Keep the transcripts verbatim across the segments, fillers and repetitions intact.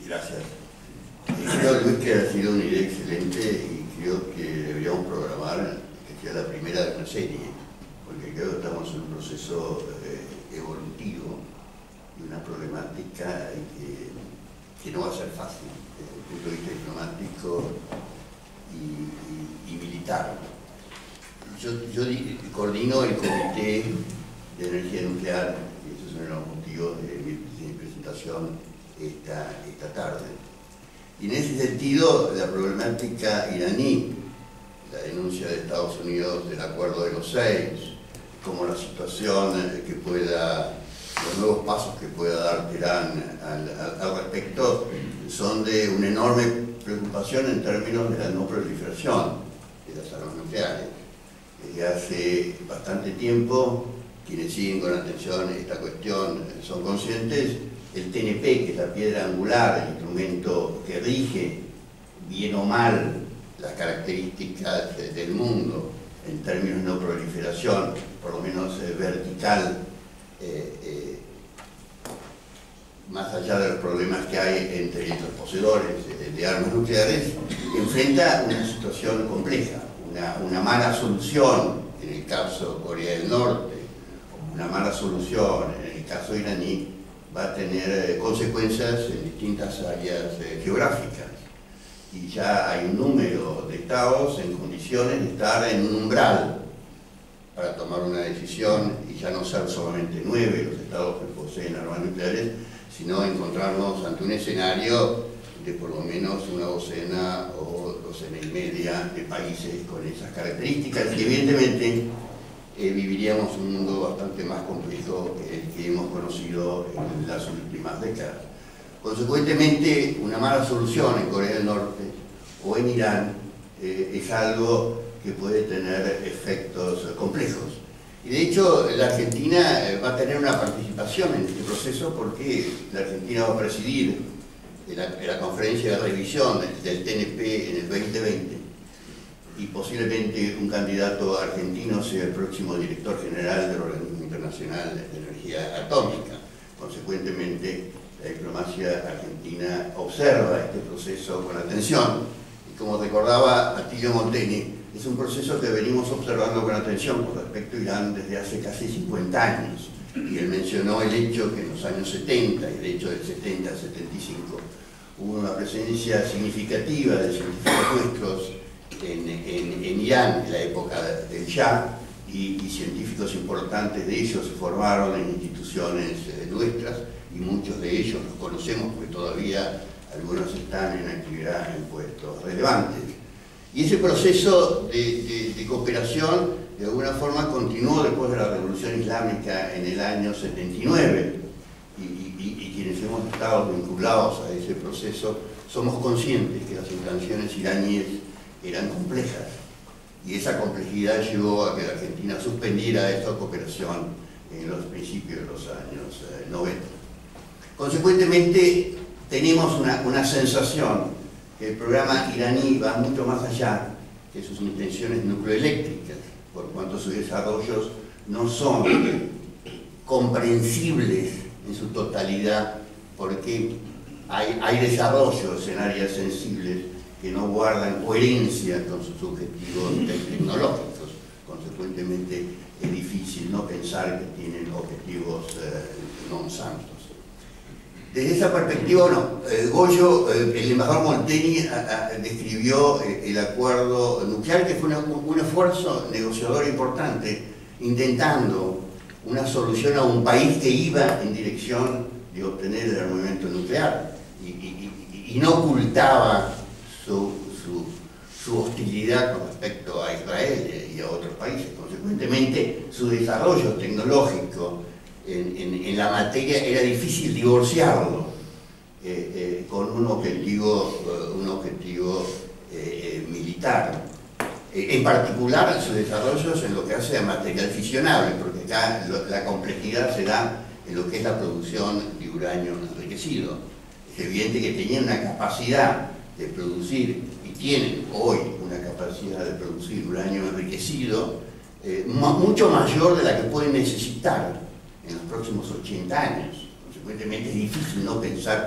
Gracias. Eh, creo, Luis, que ha sido una idea excelente y creo que deberíamos programar que sea la primera de una serie, porque creo que estamos en un proceso eh, evolutivo y una problemática que, que no va a ser fácil desde el punto de vista diplomático y, y, y militar. Yo, yo coordino el Comité de Energía Nuclear, y esos son los motivos de mi, de mi presentación esta, esta tarde. Y en ese sentido, la problemática iraní, la denuncia de Estados Unidos del Acuerdo de los Seis, como la situación que pueda, los nuevos pasos que pueda dar Teherán al, al, al respecto, son de una enorme preocupación en términos de la no proliferación de las armas nucleares. Desde hace bastante tiempo, quienes siguen con atención esta cuestión son conscientes. El T N P, que es la piedra angular, el instrumento que rige, bien o mal, las características del mundo en términos de no proliferación, por lo menos eh, vertical, eh, eh, más allá de los problemas que hay entre los poseedores de, de armas nucleares, enfrenta una situación compleja, una, una mala solución en el caso de Corea del Norte, una mala solución en el caso iraní, va a tener eh, consecuencias en distintas áreas eh, geográficas. Y ya hay un número de estados en condiciones de estar en un umbral para tomar una decisión y ya no ser solamente nueve los estados que poseen armas nucleares, sino encontrarnos ante un escenario de por lo menos una docena o docena y media de países con esas características. Y evidentemente eh, viviríamos un mundo bastante más complejo que el que hemos conocido en las últimas décadas. Consecuentemente, una mala solución en Corea del Norte o en Irán eh, es algo que puede tener efectos complejos. Y de hecho, la Argentina va a tener una participación en este proceso porque la Argentina va a presidir la, la conferencia de revisión del T N P en el veinte veinte y posiblemente un candidato argentino sea el próximo director general del Organismo Internacional de Energía Atómica. Consecuentemente, la diplomacia argentina observa este proceso con atención. Y como recordaba Atilio Molteni, es un proceso que venimos observando con atención con respecto a Irán desde hace casi cincuenta años. Y él mencionó el hecho que en los años setenta, y de hecho del setenta al setenta y cinco, hubo una presencia significativa de científicos nuestros en, en, en Irán, en la época del Shah, y, y científicos importantes de ellos se formaron en instituciones eh, nuestras, y muchos de ellos los conocemos porque todavía algunos están en actividad en puestos relevantes. Y ese proceso de, de, de cooperación de alguna forma continuó después de la Revolución Islámica en el año setenta y nueve, y, y, y quienes hemos estado vinculados a ese proceso somos conscientes que las intenciones iraníes eran complejas, y esa complejidad llevó a que la Argentina suspendiera esta cooperación en los principios de los años eh, noventa. Consecuentemente, tenemos una, una sensación que el programa iraní va mucho más allá que sus intenciones nucleoeléctricas, por cuanto sus desarrollos no son comprensibles en su totalidad, porque hay, hay desarrollos en áreas sensibles que no guardan coherencia con sus objetivos tecnológicos. Consecuentemente, es difícil no pensar que tienen objetivos eh, non santos. Desde esa perspectiva, no, eh, Goyo, eh, el embajador Molteni a, a, describió eh, el acuerdo nuclear, que fue una, un esfuerzo negociador importante, intentando una solución a un país que iba en dirección de obtener el armamento nuclear y, y, y, y no ocultaba su, su, su hostilidad con respecto a Israel y a otros países. Consecuentemente, su desarrollo tecnológico En, en, en la materia era difícil divorciarlo eh, eh, con un objetivo, uh, un objetivo eh, militar. Eh, en particular, sus desarrollos en lo que hace a material fisionable, porque acá lo, la complejidad se da en lo que es la producción de uranio enriquecido. Es evidente que tenían una capacidad de producir, y tienen hoy una capacidad de producir uranio enriquecido eh, mucho mayor de la que pueden necesitar en los próximos ochenta años. Consecuentemente es difícil no pensar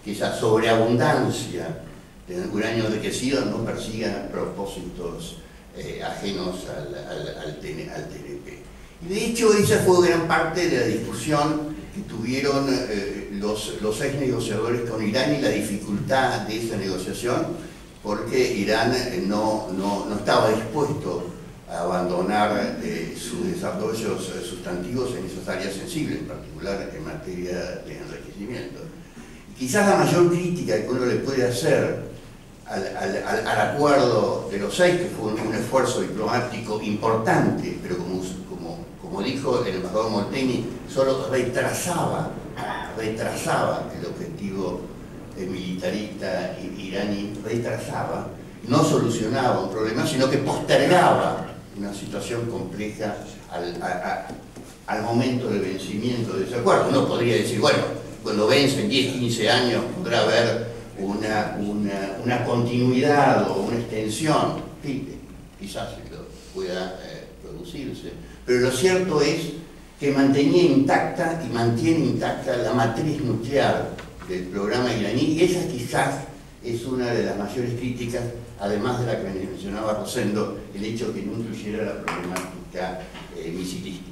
que esa sobreabundancia de uranio enriquecido no persiga propósitos eh, ajenos al, al, al, T N P. Y de hecho esa fue gran parte de la discusión que tuvieron eh, los, los ex negociadores con Irán y la dificultad de esa negociación, porque Irán eh, no, no, no estaba dispuesto a abandonar eh, sus desarrollos sustantivos en esas áreas sensibles, en particular en materia de enriquecimiento. Quizás la mayor crítica que uno le puede hacer al, al, al acuerdo de los seis, que fue un, un esfuerzo diplomático importante, pero como, como, como dijo el embajador Molteni, solo retrasaba, retrasaba el objetivo eh, militarista iraní, retrasaba, no solucionaba un problema, sino que postergaba una situación compleja al, a, a, al momento del vencimiento de ese acuerdo. Uno podría decir, bueno, cuando vencen diez, quince años podrá haber una, una, una continuidad o una extensión, sí, quizás pueda eh, producirse, pero lo cierto es que mantenía intacta y mantiene intacta la matriz nuclear del programa iraní, y esa quizás es una de las mayores críticas, además de la que mencionaba Rosendo, el hecho que no incluyera la problemática eh, misilística.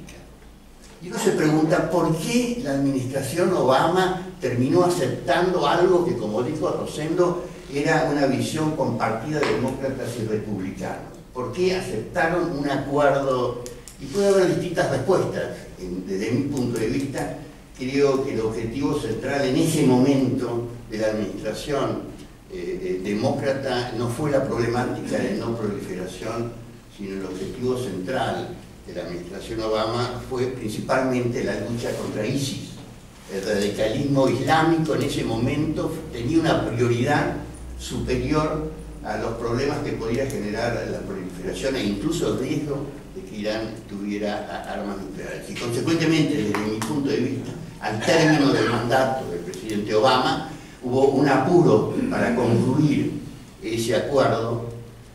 Y uno se pregunta por qué la administración Obama terminó aceptando algo que, como dijo Rosendo, era una visión compartida de demócratas y republicanos. ¿Por qué aceptaron un acuerdo? Y puede haber distintas respuestas. Desde mi punto de vista, creo que el objetivo central en ese momento de la administración eh, eh, demócrata no fue la problemática de no proliferación, sino el objetivo central de la administración Obama fue principalmente la lucha contra ISIS. El radicalismo islámico en ese momento tenía una prioridad superior a los problemas que podía generar la proliferación e incluso el riesgo de que Irán tuviera armas nucleares. Y consecuentemente, desde mi punto de vista, al término del mandato del presidente Obama, hubo un apuro para concluir ese acuerdo,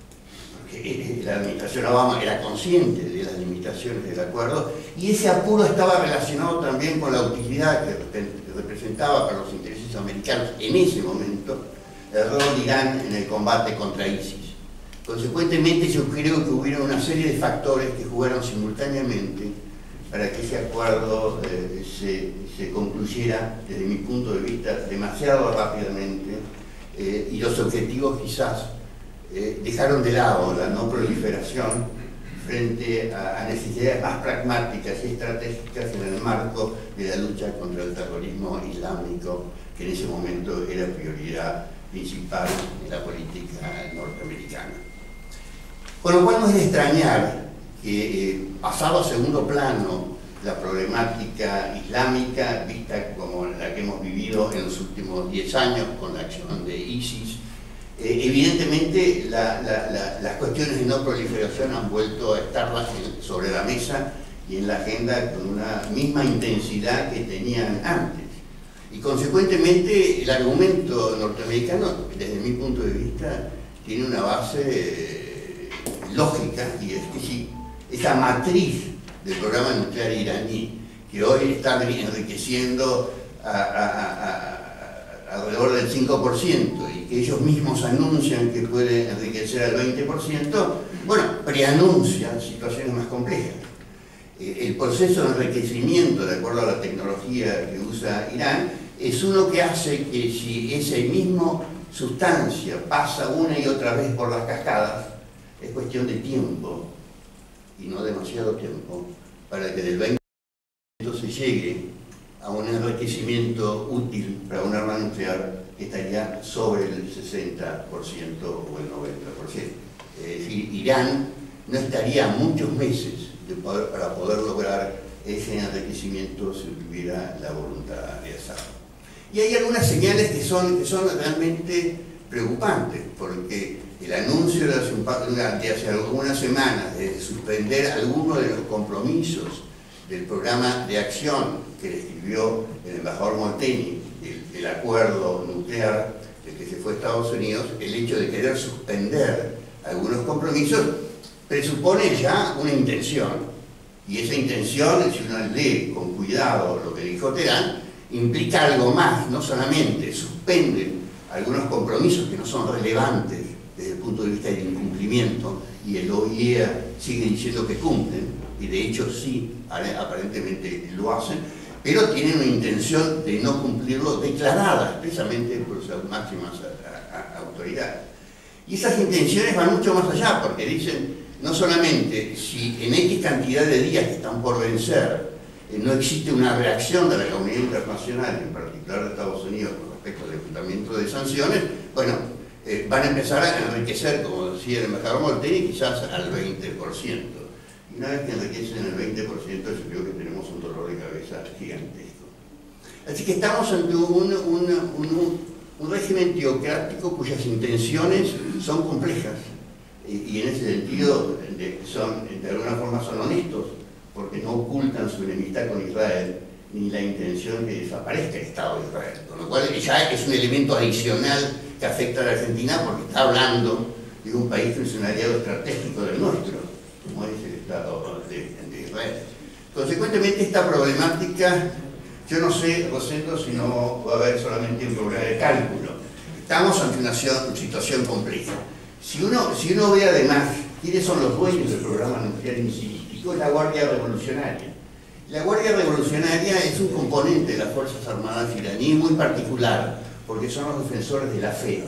porque la administración Obama era consciente de las limitaciones del acuerdo, y ese apuro estaba relacionado también con la utilidad que representaba para los intereses americanos en ese momento el rol de Irán en el combate contra ISIS. Consecuentemente, yo creo que hubieron una serie de factores que jugaron simultáneamente para que ese acuerdo eh, se, se concluyera, desde mi punto de vista, demasiado rápidamente, eh, y los objetivos quizás eh, dejaron de lado la no proliferación frente a, a necesidades más pragmáticas y estratégicas en el marco de la lucha contra el terrorismo islámico, que en ese momento era prioridad principal en la política norteamericana. Con lo cual no es de extrañar que, eh, pasado a segundo plano, la problemática islámica, vista como la que hemos vivido en los últimos diez años con la acción de ISIS, eh, evidentemente la, la, la, las cuestiones de no proliferación han vuelto a estar sobre la mesa y en la agenda con una misma intensidad que tenían antes. Y consecuentemente el argumento norteamericano, desde mi punto de vista, tiene una base eh, lógica, y es que si esa matriz del programa nuclear iraní, que hoy está enriqueciendo a, a, a, a, alrededor del cinco por ciento y que ellos mismos anuncian que puede enriquecer al veinte por ciento, bueno, preanuncian situaciones más complejas. El proceso de enriquecimiento, de acuerdo a la tecnología que usa Irán, es uno que hace que si esa misma sustancia pasa una y otra vez por las cascadas, es cuestión de tiempo, y no demasiado tiempo, para que del veinte por ciento se llegue a un enriquecimiento útil para un arma nuclear que estaría sobre el sesenta por ciento o el noventa por ciento. Es decir, Irán no estaría muchos meses de poder, para poder lograr ese enriquecimiento si tuviera la voluntad de hacerlo. Y hay algunas señales que son, que son realmente preocupantes, porque el anuncio de hace, un, de hace algunas semanas de suspender algunos de los compromisos del programa de acción que describió el embajador Molteni, el, el acuerdo nuclear del que se fue a Estados Unidos, el hecho de querer suspender algunos compromisos presupone ya una intención, y esa intención, si uno lee con cuidado lo que dijo Teherán, implica algo más, no solamente suspende algunos compromisos que no son relevantes desde el punto de vista del incumplimiento, y el O I E A sigue diciendo que cumplen, y de hecho sí, aparentemente lo hacen, pero tienen una intención de no cumplirlo declarada expresamente por sus máximas autoridades. Y esas intenciones van mucho más allá, porque dicen, no solamente si en X cantidad de días que están por vencer eh, no existe una reacción de la comunidad internacional, en particular de Estados Unidos, con respecto al levantamiento de sanciones, bueno, eh, van a empezar a enriquecer, como decía el embajador Molteni, quizás al veinte por ciento. Y una vez que enriquecen el veinte por ciento, yo creo que tenemos un dolor de cabeza gigantesco. Así que estamos ante un, un, un, un régimen teocrático cuyas intenciones son complejas. Y en ese sentido son, de alguna forma son honestos, porque no ocultan su enemistad con Israel, ni la intención de que desaparezca el Estado de Israel. Con lo cual ya es un elemento adicional que afecta a la Argentina, porque está hablando de un país que es un aliado estratégico del nuestro, como es el Estado de, de Israel. Consecuentemente, esta problemática, yo no sé, Rosendo, si no va a haber solamente un problema de cálculo. Estamos ante una situación compleja. Si uno, si uno ve además quiénes son los dueños del programa nuclear misilístico, es la Guardia Revolucionaria. La Guardia Revolucionaria es un componente de las Fuerzas Armadas iraníes muy particular, porque son los defensores de la fe.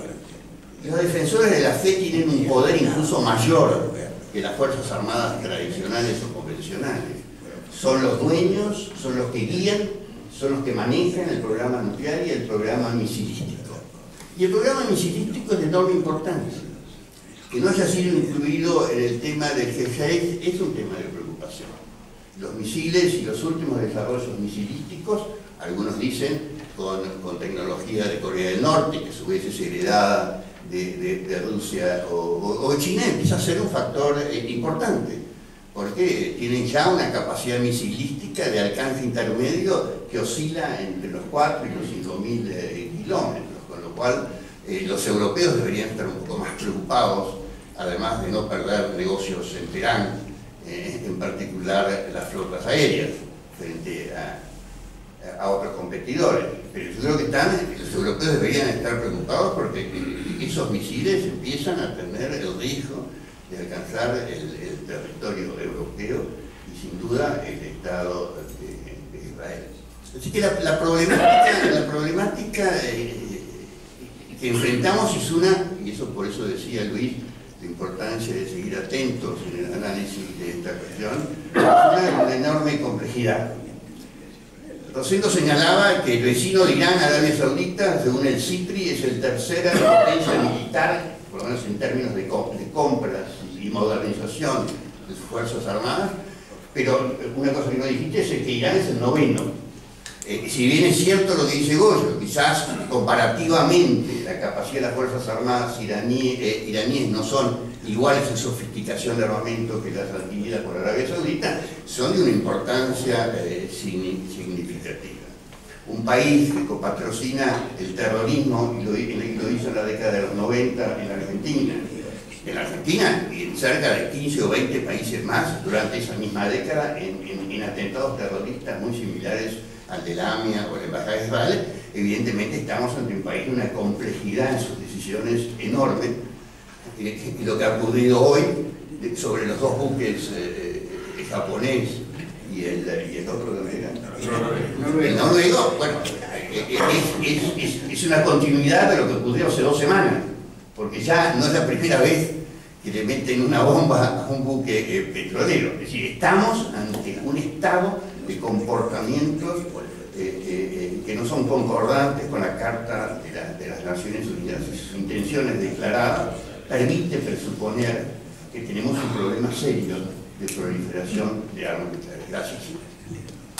Y los defensores de la fe tienen un poder incluso mayor que las Fuerzas Armadas tradicionales o convencionales. Son los dueños, son los que guían, son los que manejan el programa nuclear y el programa misilístico. Y el programa misilístico es de enorme importancia. Que no haya sido incluido en el tema del G seis es un tema de preocupación. Los misiles y los últimos desarrollos misilísticos, algunos dicen con, con tecnología de Corea del Norte, que a su vez es heredada de, de, de Rusia o, o, o China, empieza a ser un factor eh, importante, porque tienen ya una capacidad misilística de alcance intermedio que oscila entre los cuatro y los cinco mil eh, kilómetros, con lo cual eh, los europeos deberían estar un poco más preocupados, además de no perder negocios en Teherán, eh, en particular las flotas aéreas, frente a, a otros competidores. Pero yo creo que están, los europeos deberían estar preocupados porque esos misiles empiezan a tener el riesgo de alcanzar el, el territorio europeo y sin duda el Estado de, de Israel. Así que la, la problemática, la problemática eh, que enfrentamos es una, y eso por eso decía Luis, la importancia de seguir atentos en el análisis de esta cuestión, es una, una enorme complejidad. Rosendo señalaba que el vecino de Irán, Arabia Saudita, según el CIPRI, es el tercera potencia militar, por lo menos en términos de, comp de compras y modernización de sus Fuerzas Armadas, pero una cosa que no dijiste es que Irán es el noveno. Eh, si bien es cierto lo que dice Goyo, quizás comparativamente la capacidad de las Fuerzas Armadas iraní, eh, iraníes no son iguales en sofisticación de armamento que las adquiridas por Arabia Saudita, son de una importancia eh, significativa. Un país que copatrocina el terrorismo, y lo, y lo hizo en la década de los noventa en la Argentina, en la Argentina y en cerca de quince o veinte países más durante esa misma década en, en, en atentados terroristas muy similares al de la AMIA o la Embajada de Israel. Evidentemente estamos ante un país de una complejidad en sus decisiones enorme, y lo que ha ocurrido hoy sobre los dos buques eh, el japonés y el, y el otro de América, el noruego, bueno, es, es, es, es una continuidad de lo que ocurrió hace dos semanas, porque ya no es la primera vez que le meten una bomba a un buque eh, petrolero. Es decir, estamos ante un estado de comportamientos eh, eh, que no son concordantes con la Carta de, la, de las Naciones Unidas. Sus intenciones declaradas permite presuponer que tenemos un problema serio de proliferación de armas nucleares. Gracias.